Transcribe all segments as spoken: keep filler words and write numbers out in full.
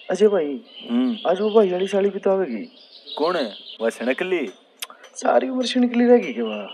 अजय भाई हम्म आज वो भाई वाली साड़ी भी तो आवेगी। कौन है वह सनकली? सारी उम्र से निकली रहेगी क्या वहाँ?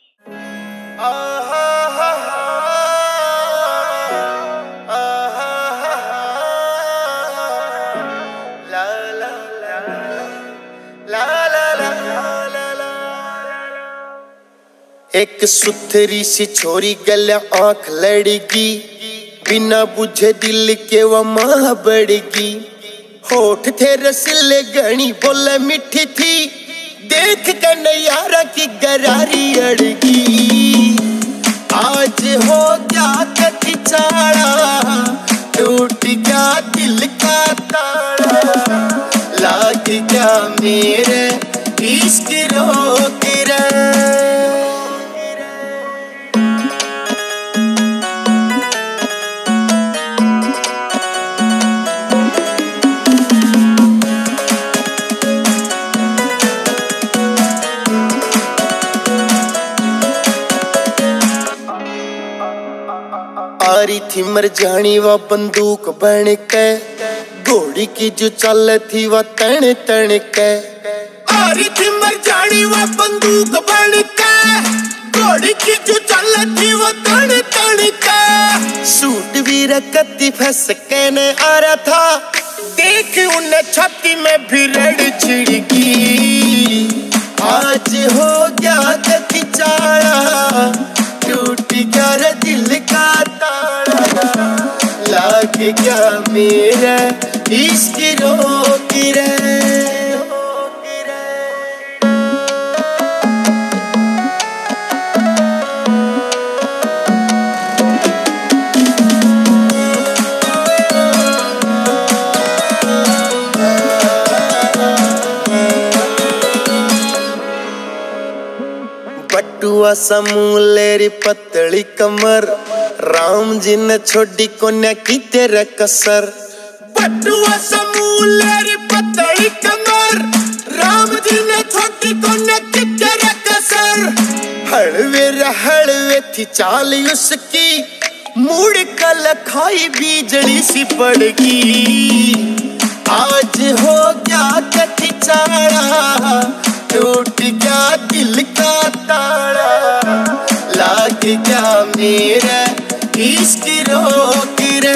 एक सुथरी सी छोरी गले आंख लड़गी, बिना बुझे दिल के वो मां बढ़गी। होठ थे रसीले घनी बोले मिठी थी, देख के नयारा की गरारी अड़गी। आज हो गया कटी चाड़ा, टूट गया दिल का ताड़ा, लाग गया मेरे इश्क रोक रे। आरी थी मरजानी वा बंदूक बन के, घोड़ी की जो चल थी वा तन तन के। आरी थी मरजानी वा बंदूक बन के, घोड़ी की जो चल थी वा तन तन के। सूट भी रखती फंस के ने आ रहा था, देख उन्हें छाती में भी रड़ छिड़की। आज हो गया कति चाड़ा, टूट गया रे दिल का ताड़ा, लाग गया मेरा इश्क रोक रे। बटुआ समूलेरी पतली कमर, राम जी ने छोड़ी कोन्या की तेरा कसर। बटुआ समूलेरी पतली कमर, राम जी ने छोड़ी कोन्या की तेरा कसर। हड़वे हड़वे थी चाल उसकी, मुड़ कल खाई बिजली सी पड़गी। आज हो गया कति चाड़ा, टूट गया दिल का ताड़ा, लाग गया मेरा इश्क रोक रे।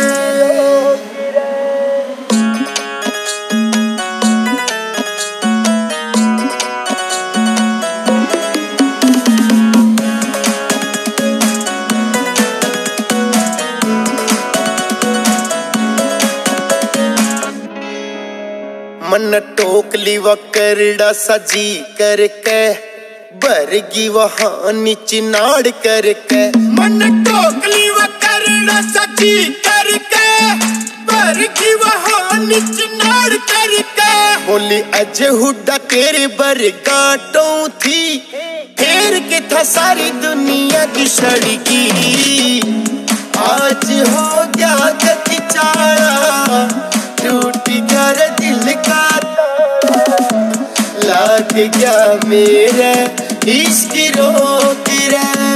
मन टोकली व करड़ा सजी करके, भरगी वहां नीचे नाड़ करके। मन टोकली व करड़ा सजी करके, भरगी वहां नीचे नाड़ करके। बोली अजय हुड्डा तेरे बर गाटों थी, फेर के था सारी दुनिया की सड़की। आज हो गया कति चाड़ा, टूट गया रे दिल का ताड़ा, लाग गया मेरा इश्क रोक रे।